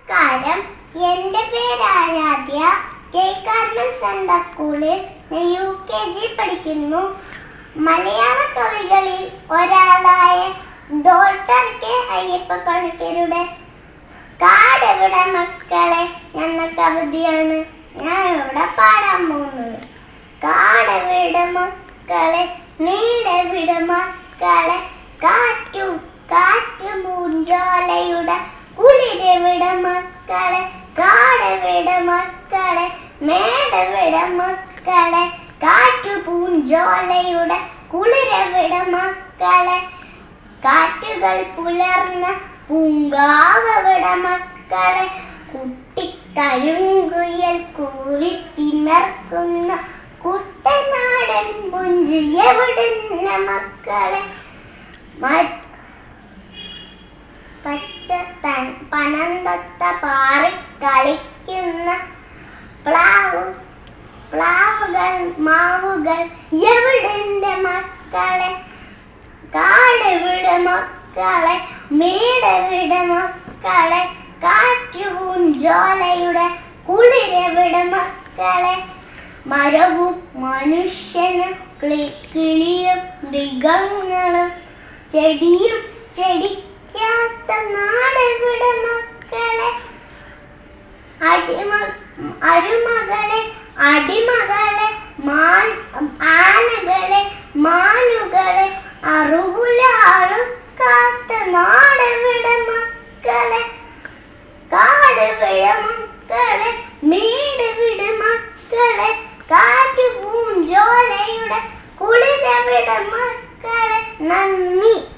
നമസ്കാരം. എൻ്റെ പേര് ആരാധ്യ. കെ കാർമൽ സെൻട്രൽ സ്കൂളിൽ UKG പഠിക്കുന്നു. മലയാള കവികളിൽ ഒരാളായ ഡോക്ടർ കെ അയ്യപ്പ പണിക്കരുടെ കാടെവിടെ മക്കളെ എന്ന കവിതയാണ് ഞാൻ ഇവിടെ പാടാൻ പോകുന്നത്. കാടെവിടെ മക്കളെ, നീടെവിടെ മക്കളെ, കാറ്റു കാറ്റു പൂഞ്ചോലയുടെ കുളിരെവിടെ മക്കളെ, കാടെവിടെ മക്കളെ, മേടെവിടെ മക്കളെ, കാറ്റു പൂഞ്ചോലയുടെ കുളിരെവിടെ മക്കളെ, കാറ്റുകൾ പുലർന്ന പൂങ്കാവവിടെ മക്കളെ, കുട്ടിക്കരിങ്കുയൽ കൂവിത്തിമർക്കുന്ന കുട്ടനാടൻ പുഞ്ചി എവിടുന്ന മക്കളെ, പച്ച പനന്തത്ത പാറിക്കളിക്കുന്ന പ്ലാവുകൾ മാവുകൾ എവിടുന്ന മക്കളെ, കാടെവിടെ മക്കളെ, മേടെവിടെ മക്കളെ, കാറ്റു പൂഞ്ചോലയുടെ കുളിരെവിടെ മക്കളെ, മരവും മനുഷ്യനും കിളിയും മൃഗങ്ങളും ചെടിയും ചെടിക്കാത്ത നാടെവിടെ മക്കളെ, അരുമകളെ അടിമകളെ ആനകളെ മാനുകളെ അറുകുലാളുക്കാത്ത നാടെവിടെ മക്കളെ, കാടെവിടെ മക്കളെ, മേടെവിടെ മക്കളെ, കാറ്റു പൂഞ്ചോലയുടെ കുളിരെവിടെ മക്കളെ. നന്ദി.